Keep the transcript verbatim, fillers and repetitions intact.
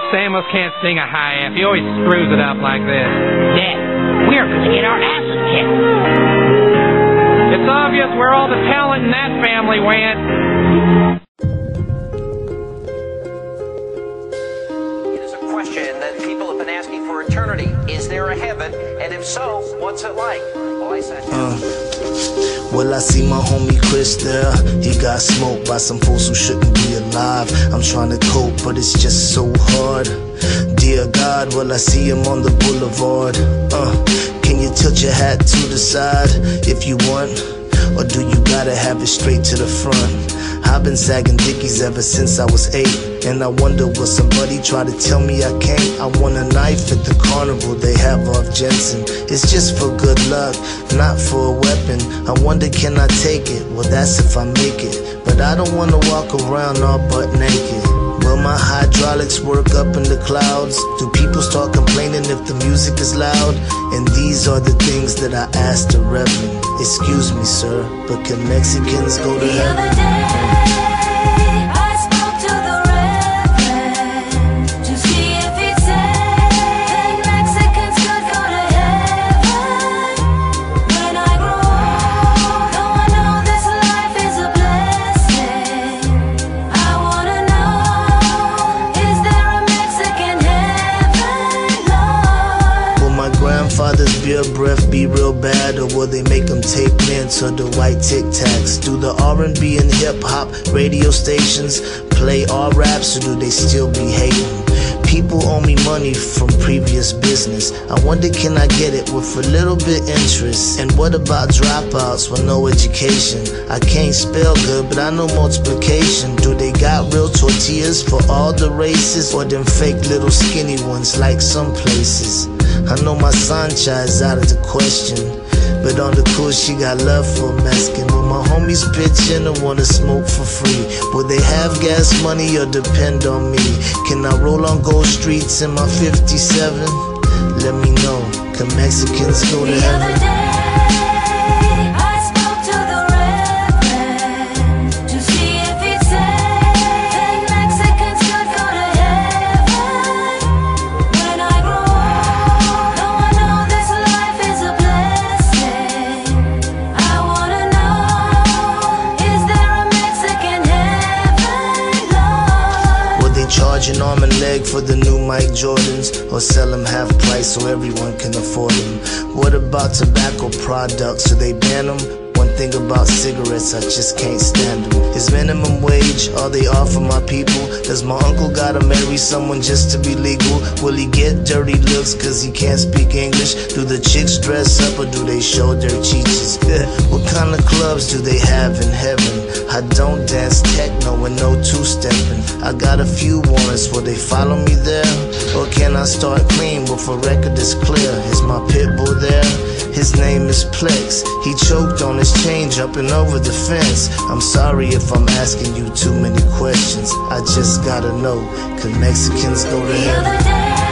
Samus can't sing a high F. He always screws it up like this. Dad, we're gonna get our asses kicked. It's obvious where all the talent in that family went. It is a question that people have been asking for eternity. Is there a heaven? And if so, what's it like? Well, I sat down. Uh. Well, I see my homie Chris there. He got smoked by some fools who shouldn't be alive. I'm trying to cope, but it's just so hard. Dear God, well, I see him on the boulevard. Uh, can you tilt your hat to the side if you want? Or do you gotta have it straight to the front? I've been sagging dickies ever since I was eight, and I wonder will somebody try to tell me I can't? I want a knife at the carnival they have off Jensen. It's just for good luck, not for a weapon. I wonder can I take it? Well, that's if I make it, but I don't wanna walk around all butt naked. Will my hydraulics work up in the clouds? Do people start complaining if the music is loud? And these are the things that I asked the Reverend. Excuse me, sir, but can Mexicans go to heaven? Grandfather's beer breath be real bad, or will they make them take mints or the white Tic Tacs? Do the R and B and hip hop radio stations play all raps, or do they still be hating? People owe me money from previous business. I wonder can I get it with a little bit interest? And what about dropouts with no education? I can't spell good, but I know multiplication. Do they got real tortillas for all the races, or them fake little skinny ones like some places? I know my Sancha is out of the question, but on the cool she got love for Mexican. Will my homies pitch in or wanna smoke for free? Will they have gas money or depend on me? Can I roll on gold streets in my fifty-seven? Let me know, can Mexicans go to heaven? Charge an arm and leg for the new Mike Jordans, or sell them half price so everyone can afford them? What about tobacco products? Do they ban them? One thing about cigarettes, I just can't stand them. Is minimum wage all they offer my people? Does my uncle gotta marry someone just to be legal? Will he get dirty looks cause he can't speak English? Do the chicks dress up or do they show their cheeches? What kind of clubs do they have in heaven? I don't dance techno and no two-stepping. I got a few warrants, will they follow me there? Or can I start clean with a record that's clear? Is my pit bull there? His name is Plex. He choked on his chain jumping over the fence. I'm sorry if I'm asking you too many questions. I just gotta know, can Mexicans go to heaven?